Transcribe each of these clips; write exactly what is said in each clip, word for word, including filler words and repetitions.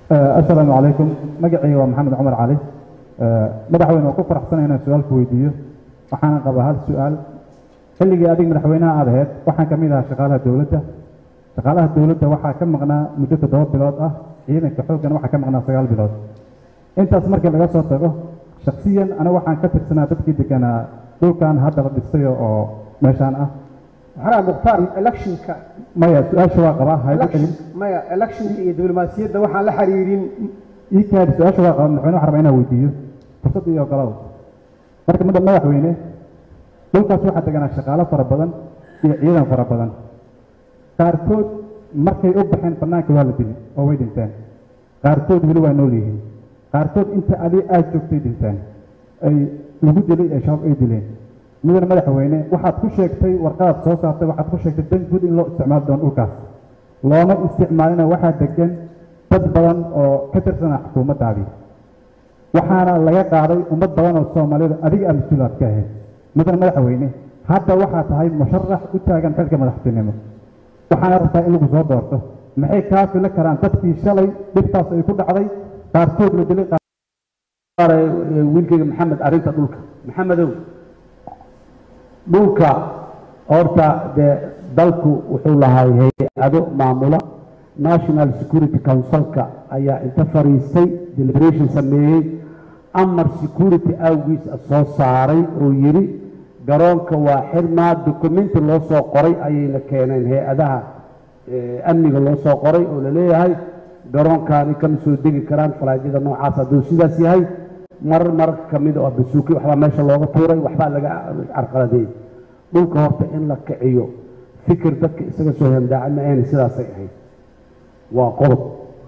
السلام عليكم. مجيء ومحمد عمر علي. مدحوين وكفر حسن هنا سؤال كويديو وحنا قبل هذا السؤال اللي جاء ديك مدحوينها هذا هاد وحنا كميلها شغالها الدولة شغالها الدولة وحنا كم مغنى مدة ضوء بلاد أه هنا كحول كان وحنا كم مغنى سجال بلاد أنت أسمر كلا جالس وتقول شخصيا أنا وحنا كتر سنة تبكي كان دول كان هذا بدستيو أو مشان أه هذا مختار election ك ما يا سؤال شو قراه هاي election ما يا election هي دبلوماسية ده وحنا لحريرين يكاد سؤال شو قراه نحن حربينا ويديو فرصة يا قراو لكن مدة ما يحوينه دول كاسو حتى كان شغالة فربضن عيدا فربضن قارتود مركي أبحين فنانك والدين أو ويدين تاني قارتود هلوا نوليه قارتود أنت علي أجوك تيدين تاني أي لوجود لي أشوف أي دلين مدة ما يحوينه واحد خشيك تي ورقات صوصات واحد خشيك الدين جود إن لو استعمال دون أوكاس لو ما استعمالنا واحد دكان تدبرن أو كتر سنة حكومة هذه waxaana laga qaaday ummad badan oo Soomaaliyeed adiga amsuulaad ka ahayd midna madaxweyne hadda waxa tahay musharax u taagan xilka madaxtinimo waxaana rabtaa in lagu soo doorto maxay ka fili karaan dadkii shalay dhibtaas ay ku dhacday qaarkood la dilay qaaray wiilkayga maxamed arinta dhulka maxamedow dhulka horta de dalku wuxuu lahaa hay'ado maamula National Security Council-ka ayaa inta fariistay deliberation sameeyay amar security awgiis soo saaray oo yiri garoonka waa xirmaa documenti loo soo qoray ayayna keeneen hay'adaha amniga loo soo qoray oo la leeyahay garoonkaani kama soo degi karaan falaajida noocaas hadduu sidaas yahay marar marar ka mid oo basuuki waxba meesha looga tuuray waxba laga carqaladeeyay dhulka horta in la kiciyo fikir dadka isaga soo handaacna aan sidaasay ahayd waa qodob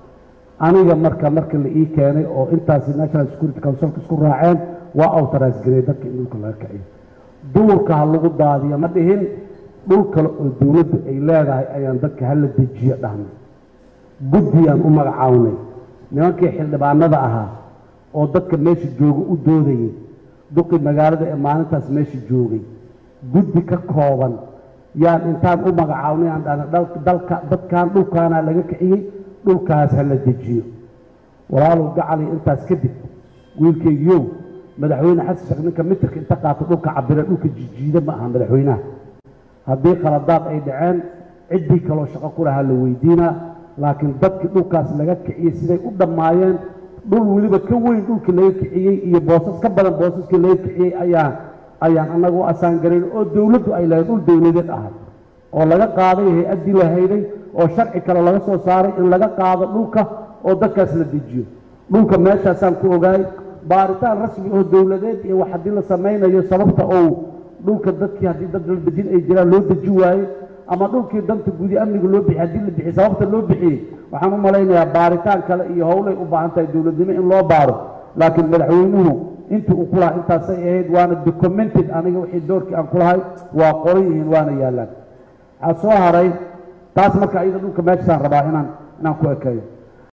aniga marka marka la ii keenay oo intaasi National Security Council isku raaceen waa authorize gareey dadka in dhulka laga kiciyo duurka lagu daadiyo ma dhihin dhulka oo dawladdu ay leedahay ayaan dadka hal dejiyo dhahnay guddiyan u magacawnay nimankii xildhibaanada ahaa oo dadka meesha jooga u doodayay duqi magaalada ee maalintaas meesha joogay guddi ka kooban yaan intaan u magacawnay aan dalka dadkan dhulkaana laga kiciyay dhulkaas hal dejiyo walaalow gacali intaas kadib wiilkaygiyow madaxweyne xasan sheekh ninka mitirka inta qaato dhulka cabira dhulka jijiida ma aha madaxweynaha haddii qaladaad ay dhaceen ciddii kaloo shaqo ku lahaa la weydiinaa laakiin dadkii dhulkaas laga kiciyey siday u dhammaayeen dhul weliba ka weyn dhulkii laga kiciyey iyo boosas ka badan boosaskii laga kiciyey ayaa ayaan annagu asaan garin oo dawladdu ay lahayd dhul dawladeed ahay oo laga qaaday hay-addii la hayday oo sharci kale laga soo saaray in laga qaado dhulka oo dadkaas la dejiyo dhulka meeshaasaan ku ogaay baaritaan rasmi oo dawladeed iyo wax haddii la samaynayo sababta oo dhulka dadkii haddii dad la dejin ay jiraan loo deji waaye ama dhulkii danta gudi amniga loo bixi haddii la bixi sababta loo bixiyey waxaan u malaynayaa baaritaan kale iyo howlay u baahan tahay dawladnimo in loo baaro laakiin madaxweynuhu intii uu kulaha intaasay ahayd waana documented aniga wixii doorkii aan kulahay waa qoran yihiin waana yaallaan waxaa soo haray taas marka iyada dhulka meeshaan rabaa inaan inaan ku ekeeyo